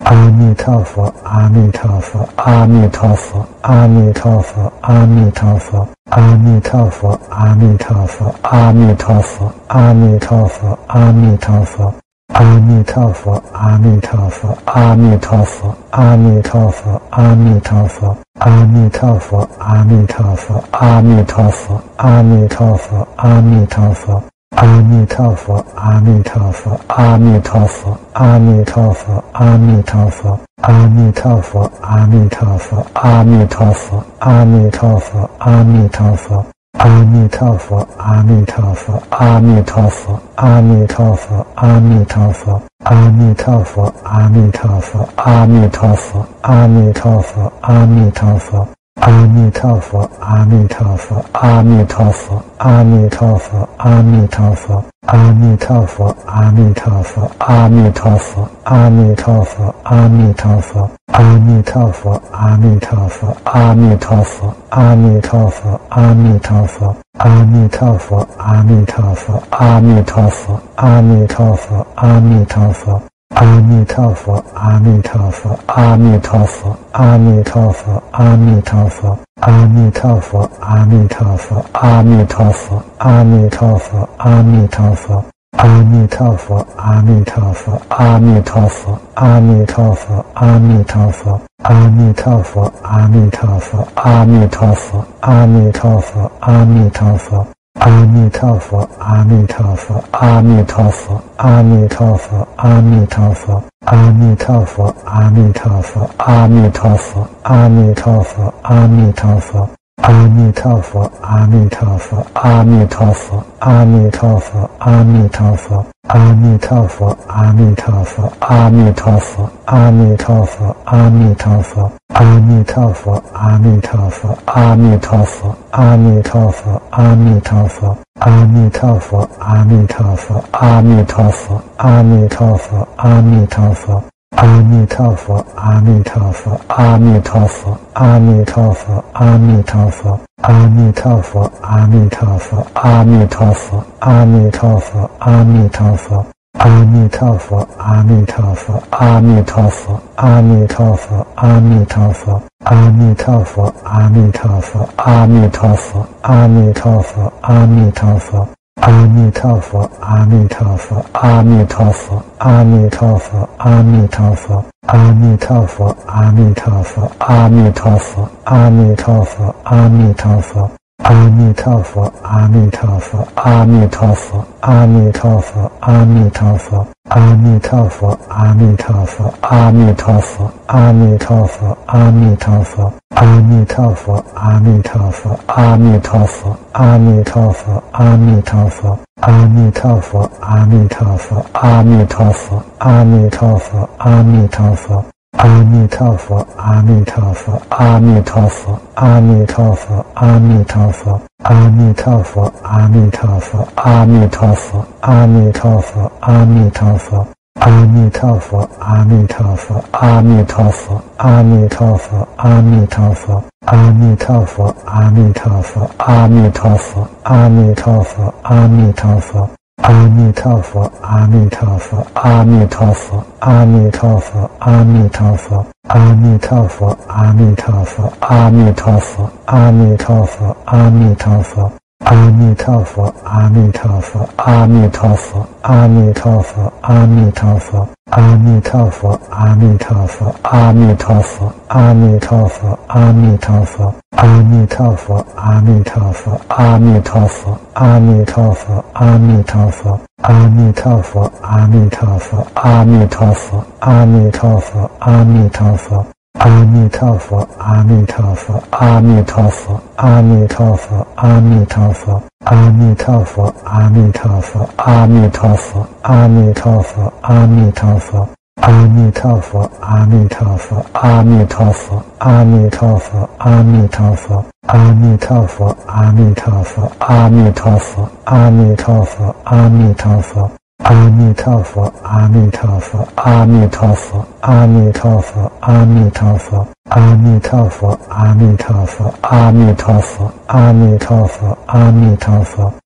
阿弥陀佛，阿弥陀佛，阿弥陀佛，阿弥陀佛，阿弥陀佛，阿弥陀佛，阿弥陀佛，阿弥陀佛，阿弥陀佛，阿弥陀佛，阿弥陀佛，阿弥陀佛，阿弥陀佛，阿弥陀佛，阿弥陀佛，阿弥陀佛，阿弥陀佛，阿弥陀佛，阿弥陀佛，阿弥陀佛。阿弥陀佛，阿弥陀佛，阿弥陀佛，阿弥陀佛，阿弥陀佛，阿弥陀佛，阿弥陀佛，阿弥陀佛，阿弥陀佛，阿弥陀佛，阿弥陀佛，阿弥陀佛，阿弥陀佛，阿弥陀佛，阿弥陀佛，阿弥陀佛，阿弥陀佛，阿弥陀佛，阿弥陀佛，阿弥陀佛。阿弥陀佛，阿弥陀佛，阿弥陀佛，阿弥陀佛，阿弥陀佛，阿弥陀佛，阿弥陀佛，阿弥陀佛，阿弥陀佛，阿弥陀佛，阿弥陀佛，阿弥陀佛，阿弥陀佛，阿弥陀佛，阿弥陀佛，阿弥陀佛，阿弥陀佛，阿弥陀佛，阿弥陀佛，阿弥陀佛。阿弥陀佛，阿弥陀佛，阿弥陀佛，阿弥陀佛，阿弥陀佛，阿弥陀佛，阿弥陀佛，阿弥陀佛，阿弥陀佛，阿弥陀佛，阿弥陀佛，阿弥陀佛，阿弥陀佛，阿弥陀佛，阿弥陀佛，阿弥陀佛，阿弥陀佛，阿弥陀佛，阿弥陀佛，阿弥陀佛。阿弥陀佛，阿弥陀佛，阿弥陀佛，阿弥陀佛，阿弥陀佛，阿弥陀佛，阿弥陀佛，阿弥陀佛，阿弥陀佛，阿弥陀佛，阿弥陀佛，阿弥陀佛，阿弥陀佛，阿弥陀佛，阿弥陀佛，阿弥陀佛，阿弥陀佛，阿弥陀佛，阿弥陀佛，阿弥陀佛。阿弥陀佛，阿弥陀佛，阿弥陀佛，阿弥陀佛，阿弥陀佛，阿弥陀佛，阿弥陀佛，阿弥陀佛，阿弥陀佛，阿弥陀佛，阿弥陀佛，阿弥陀佛，阿弥陀佛，阿弥陀佛，阿弥陀佛，阿弥陀佛，阿弥陀佛，阿弥陀佛，阿弥陀佛，阿弥陀佛。阿弥陀佛，阿弥陀佛，阿弥陀佛，阿弥陀佛，阿弥陀佛，阿弥陀佛，阿弥陀佛，阿弥陀佛，阿弥陀佛，阿弥陀佛，阿弥陀佛，阿弥陀佛，阿弥陀佛，阿弥陀佛，阿弥陀佛，阿弥陀佛，阿弥陀佛，阿弥陀佛，阿弥陀佛，阿弥陀佛。阿弥陀佛，阿弥陀佛，阿弥陀佛，阿弥陀佛，阿弥陀佛，阿弥陀佛，阿弥陀佛，阿弥陀佛，阿弥陀佛，阿弥陀佛，阿弥陀佛，阿弥陀佛，阿弥陀佛，阿弥陀佛，阿弥陀佛，阿弥陀佛，阿弥陀佛，阿弥陀佛，阿弥陀佛，阿弥陀佛。阿弥陀佛，阿弥陀佛，阿弥陀佛，阿弥陀佛，阿弥陀佛，阿弥陀佛，阿弥陀佛，阿弥陀佛，阿弥陀佛，阿弥陀佛，阿弥陀佛，阿弥陀佛，阿弥陀佛，阿弥陀佛，阿弥陀佛，阿弥陀佛，阿弥陀佛，阿弥陀佛，阿弥陀佛，阿弥陀佛。阿弥陀佛，阿弥陀佛，阿弥陀佛，阿弥陀佛，阿弥陀佛，阿弥陀佛，阿弥陀佛，阿弥陀佛，阿弥陀佛，阿弥陀佛，阿弥陀佛，阿弥陀佛，阿弥陀佛，阿弥陀佛，阿弥陀佛，阿弥陀佛，阿弥陀佛，阿弥陀佛，阿弥陀佛，阿弥陀佛。阿弥陀佛，阿弥陀佛，阿弥陀佛，阿弥陀佛，阿弥陀佛，阿弥陀佛，阿弥陀佛，阿弥陀佛，阿弥陀佛，阿弥陀佛，阿弥陀佛，阿弥陀佛，阿弥陀佛，阿弥陀佛，阿弥陀佛，阿弥陀佛，阿弥陀佛，阿弥陀佛，阿弥陀佛，阿弥陀佛。阿弥陀佛，阿弥陀佛，阿弥陀佛，阿弥陀佛，阿弥陀佛，阿弥陀佛，阿弥陀佛，阿弥陀佛，阿弥陀佛，阿弥陀佛，阿弥陀佛，阿弥陀佛，阿弥陀佛，阿弥陀佛，阿弥陀佛，阿弥陀佛，阿弥陀佛，阿弥陀佛，阿弥陀佛，阿弥陀佛。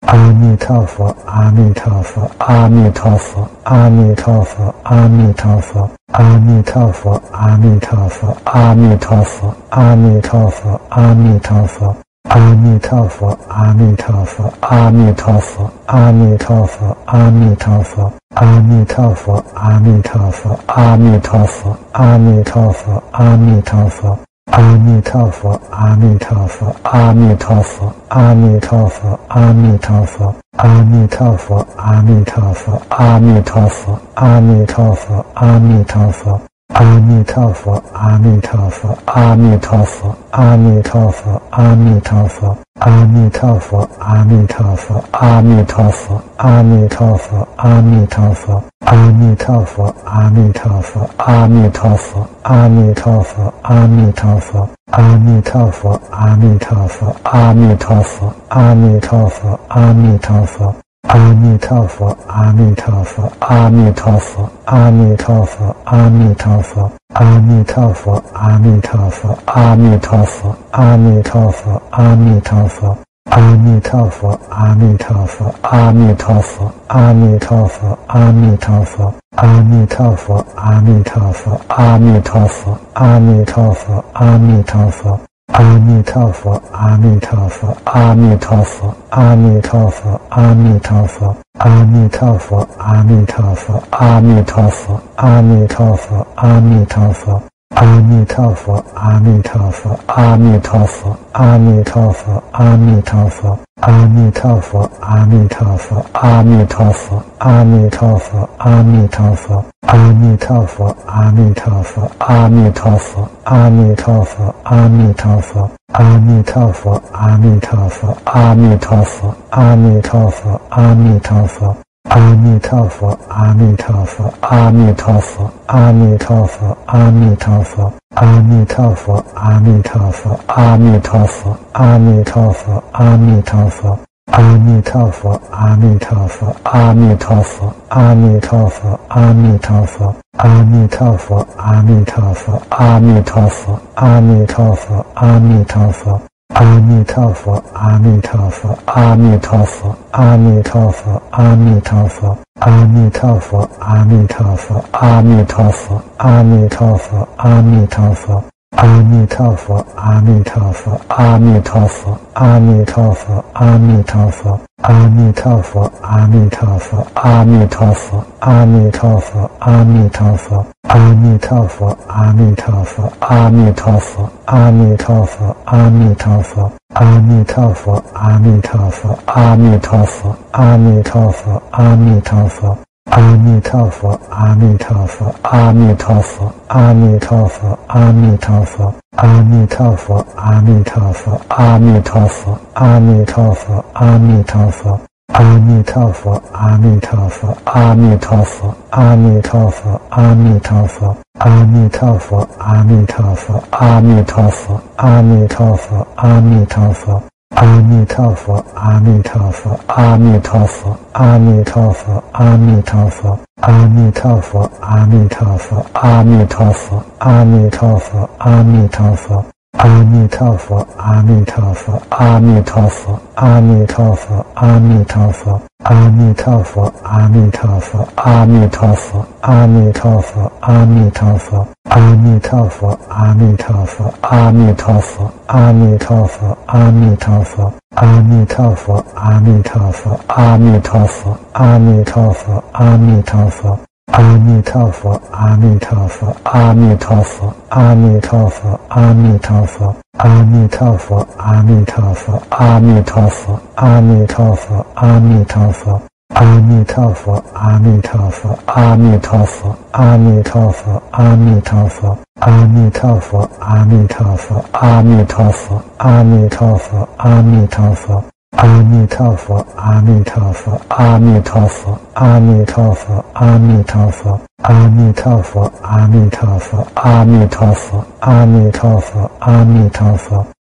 阿弥陀佛，阿弥陀佛，阿弥陀佛，阿弥陀佛，阿弥陀佛，阿弥陀佛，阿弥陀佛，阿弥陀佛，阿弥陀佛，阿弥陀佛，阿弥陀佛，阿弥陀佛，阿弥陀佛，阿弥陀佛，阿弥陀佛，阿弥陀佛，阿弥陀佛，阿弥陀佛，阿弥陀佛，阿弥陀佛。阿弥陀佛，阿弥陀佛，阿弥陀佛，阿弥陀佛，阿弥陀佛，阿弥陀佛，阿弥陀佛，阿弥陀佛，阿弥陀佛，阿弥陀佛，阿弥陀佛，阿弥陀佛，阿弥陀佛，阿弥陀佛，阿弥陀佛，阿弥陀佛，阿弥陀佛，阿弥陀佛，阿弥陀佛，阿弥陀佛。阿弥陀佛，阿弥陀佛，阿弥陀佛，阿弥陀佛，阿弥陀佛，阿弥陀佛，阿弥陀佛，阿弥陀佛，阿弥陀佛，阿弥陀佛，阿弥陀佛，阿弥陀佛，阿弥陀佛，阿弥陀佛，阿弥陀佛，阿弥陀佛，阿弥陀佛，阿弥陀佛，阿弥陀佛，阿弥陀佛。阿弥陀佛，阿弥陀佛，阿弥陀佛，阿弥陀佛，阿弥陀佛，阿弥陀佛，阿弥陀佛，阿弥陀佛，阿弥陀佛，阿弥陀佛，阿弥陀佛，阿弥陀佛，阿弥陀佛，阿弥陀佛，阿弥陀佛，阿弥陀佛，阿弥陀佛，阿弥陀佛，阿弥陀佛，阿弥陀佛。阿弥陀佛，阿弥陀佛，阿弥陀佛，阿弥陀佛，阿弥陀佛，阿弥陀佛，阿弥陀佛，阿弥陀佛，阿弥陀佛，阿弥陀佛，阿弥陀佛，阿弥陀佛，阿弥陀佛，阿弥陀佛，阿弥陀佛，阿弥陀佛，阿弥陀佛，阿弥陀佛，阿弥陀佛，阿弥陀佛。阿弥陀佛，阿弥陀佛，阿弥陀佛，阿弥陀佛，阿弥陀佛，阿弥陀佛，阿弥陀佛，阿弥陀佛，阿弥陀佛，阿弥陀佛，阿弥陀佛，阿弥陀佛，阿弥陀佛，阿弥陀佛，阿弥陀佛，阿弥陀佛，阿弥陀佛，阿弥陀佛，阿弥陀佛，阿弥陀佛。阿弥陀佛，阿弥陀佛，阿弥陀佛，阿弥陀佛，阿弥陀佛，阿弥陀佛，阿弥陀佛，阿弥陀佛，阿弥陀佛，阿弥陀佛，阿弥陀佛，阿弥陀佛，阿弥陀佛，阿弥陀佛，阿弥陀佛，阿弥陀佛，阿弥陀佛，阿弥陀佛，阿弥陀佛，阿弥陀佛。阿弥陀佛，阿弥陀佛，阿弥陀佛，阿弥陀佛，阿弥陀佛，阿弥陀佛，阿弥陀佛，阿弥陀佛，阿弥陀佛，阿弥陀佛，阿弥陀佛，阿弥陀佛，阿弥陀佛，阿弥陀佛，阿弥陀佛，阿弥陀佛，阿弥陀佛，阿弥陀佛，阿弥陀佛，阿弥陀佛。阿弥陀佛，阿弥陀佛，阿弥陀佛，阿弥陀佛，阿弥陀佛，阿弥陀佛，阿弥陀佛，阿弥陀佛，阿弥陀佛，阿弥陀佛，阿弥陀佛，阿弥陀佛，阿弥陀佛，阿弥陀佛，阿弥陀佛，阿弥陀佛，阿弥陀佛，阿弥陀佛，阿弥陀佛，阿弥陀佛。阿弥陀佛，阿弥陀佛，阿弥陀佛，阿弥陀佛，阿弥陀佛，阿弥陀佛，阿弥陀佛，阿弥陀佛，阿弥陀佛，阿弥陀佛，阿弥陀佛，阿弥陀佛，阿弥陀佛，阿弥陀佛，阿弥陀佛，阿弥陀佛，阿弥陀佛，阿弥陀佛，阿弥陀佛，阿弥陀佛。阿弥陀佛，阿弥陀佛，阿弥陀佛，阿弥陀佛，阿弥陀佛，阿弥陀佛，阿弥陀佛，阿弥陀佛，阿弥陀佛，阿弥陀佛，阿弥陀佛，阿弥陀佛，阿弥陀佛，阿弥陀佛，阿弥陀佛，阿弥陀佛，阿弥陀佛，阿弥陀佛，阿弥陀佛，阿弥陀佛。阿弥陀佛，阿弥陀佛，阿弥陀佛，阿弥陀佛，阿弥陀佛，阿弥陀佛，阿弥陀佛，阿弥陀佛，阿弥陀佛，阿弥陀佛。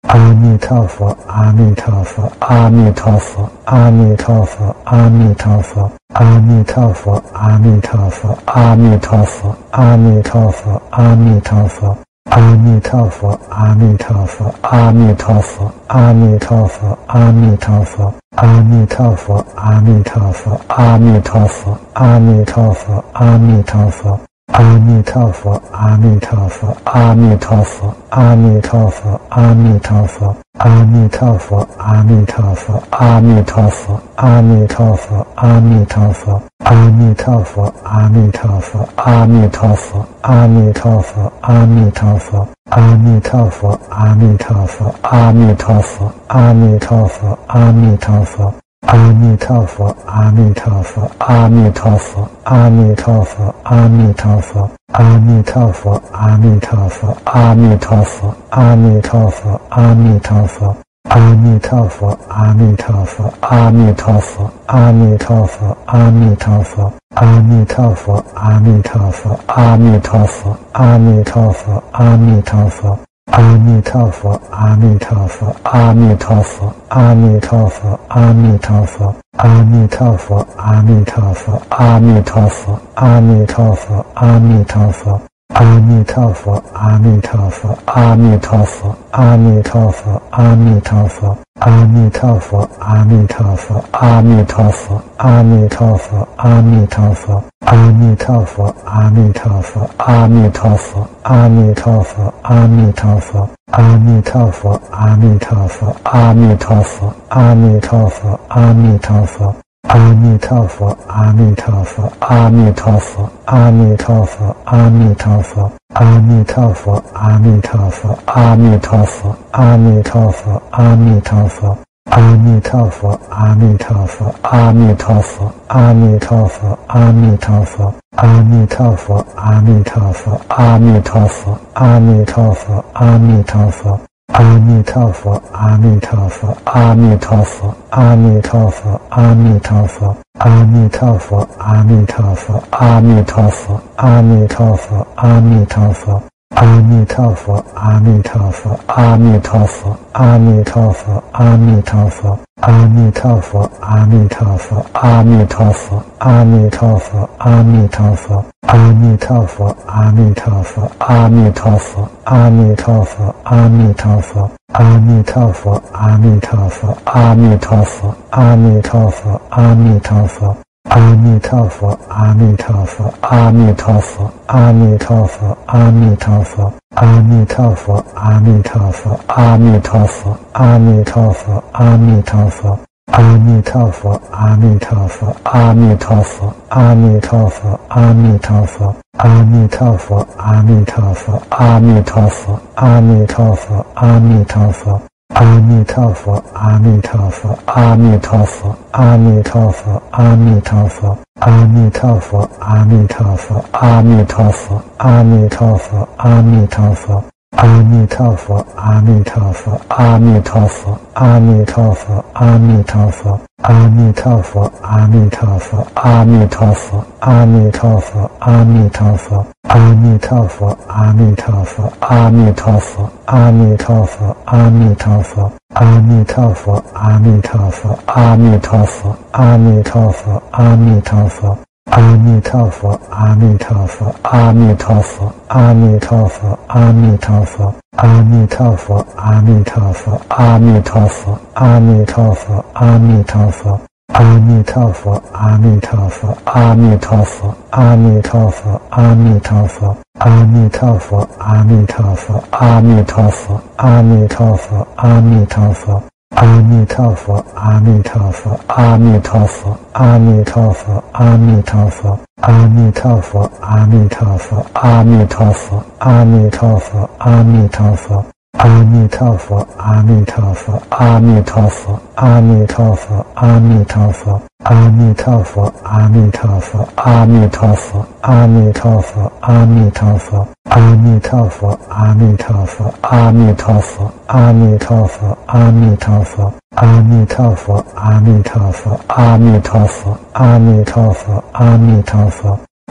阿弥陀佛，阿弥陀佛，阿弥陀佛，阿弥陀佛，阿弥陀佛，阿弥陀佛，阿弥陀佛，阿弥陀佛，阿弥陀佛，阿弥陀佛，阿弥陀佛，阿弥陀佛，阿弥陀佛，阿弥陀佛，阿弥陀佛，阿弥陀佛，阿弥陀佛，阿弥陀佛，阿弥陀佛，阿弥陀佛。阿弥陀佛，阿弥陀佛，阿弥陀佛，阿弥陀佛，阿弥陀佛，阿弥陀佛，阿弥陀佛，阿弥陀佛，阿弥陀佛，阿弥陀佛，阿弥陀佛，阿弥陀佛，阿弥陀佛，阿弥陀佛，阿弥陀佛，阿弥陀佛，阿弥陀佛，阿弥陀佛，阿弥陀佛，阿弥陀佛。阿弥陀佛，阿弥陀佛，阿弥陀佛，阿弥陀佛，阿弥陀佛，阿弥陀佛，阿弥陀佛，阿弥陀佛，阿弥陀佛，阿弥陀佛，阿弥陀佛，阿弥陀佛，阿弥陀佛，阿弥陀佛，阿弥陀佛，阿弥陀佛，阿弥陀佛，阿弥陀佛，阿弥陀佛，阿弥陀佛。阿弥陀佛，阿弥陀佛，阿弥陀佛，阿弥陀佛，阿弥陀佛，阿弥陀佛，阿弥陀佛，阿弥陀佛，阿弥陀佛，阿弥陀佛，阿弥陀佛，阿弥陀佛，阿弥陀佛，阿弥陀佛，阿弥陀佛，阿弥陀佛，阿弥陀佛，阿弥陀佛，阿弥陀佛，阿弥陀佛。阿弥陀佛，阿弥陀佛，阿弥陀佛，阿弥陀佛，阿弥陀佛，阿弥陀佛，阿弥陀佛，阿弥陀佛，阿弥陀佛，阿弥陀佛，阿弥陀佛，阿弥陀佛，阿弥陀佛，阿弥陀佛，阿弥陀佛，阿弥陀佛，阿弥陀佛，阿弥陀佛，阿弥陀佛，阿弥陀佛。阿弥陀佛，阿弥陀佛，阿弥陀佛，阿弥陀佛，阿弥陀佛，阿弥陀佛，阿弥陀佛，阿弥陀佛，阿弥陀佛，阿弥陀佛，阿弥陀佛，阿弥陀佛，阿弥陀佛，阿弥陀佛，阿弥陀佛，阿弥陀佛，阿弥陀佛，阿弥陀佛，阿弥陀佛，阿弥陀佛。阿弥陀佛，阿弥陀佛，阿弥陀佛，阿弥陀佛，阿弥陀佛，阿弥陀佛，阿弥陀佛，阿弥陀佛，阿弥陀佛，阿弥陀佛，阿弥陀佛，阿弥陀佛，阿弥陀佛，阿弥陀佛，阿弥陀佛，阿弥陀佛，阿弥陀佛，阿弥陀佛，阿弥陀佛，阿弥陀佛。阿弥陀佛，阿弥陀佛，阿弥陀佛，阿弥陀佛，阿弥陀佛，阿弥陀佛，阿弥陀佛，阿弥陀佛，阿弥陀佛，阿弥陀佛，阿弥陀佛，阿弥陀佛，阿弥陀佛，阿弥陀佛，阿弥陀佛，阿弥陀佛，阿弥陀佛，阿弥陀佛，阿弥陀佛，阿弥陀佛。阿弥陀佛，阿弥陀佛，阿弥陀佛，阿弥陀佛，阿弥陀佛，阿弥陀佛，阿弥陀佛，阿弥陀佛，阿弥陀佛，阿弥陀佛，阿弥陀佛，阿弥陀佛，阿弥陀佛，阿弥陀佛，阿弥陀佛，阿弥陀佛，阿弥陀佛，阿弥陀佛，阿弥陀佛，阿弥陀佛。阿弥陀佛，阿弥陀佛，阿弥陀佛，阿弥陀佛，阿弥陀佛，阿弥陀佛，阿弥陀佛，阿弥陀佛，阿弥陀佛，阿弥陀佛，阿弥陀佛，阿弥陀佛，阿弥陀佛，阿弥陀佛，阿弥陀佛，阿弥陀佛，阿弥陀佛，阿弥陀佛，阿弥陀佛，阿弥陀佛。阿弥陀佛，阿弥陀佛，阿弥陀佛，阿弥陀佛，阿弥陀佛，阿弥陀佛，阿弥陀佛，阿弥陀佛，阿弥陀佛，阿弥陀佛，阿弥陀佛，阿弥陀佛，阿弥陀佛，阿弥陀佛，阿弥陀佛，阿弥陀佛，阿弥陀佛，阿弥陀佛，阿弥陀佛，阿弥陀佛。阿弥陀佛，阿弥陀佛，阿弥陀佛，阿弥陀佛，阿弥陀佛，阿弥陀佛，阿弥陀佛，阿弥陀佛，阿弥陀佛，阿弥陀佛，阿弥陀佛，阿弥陀佛，阿弥陀佛，阿弥陀佛，阿弥陀佛，阿弥陀佛，阿弥陀佛，阿弥陀佛，阿弥陀佛，阿弥陀佛。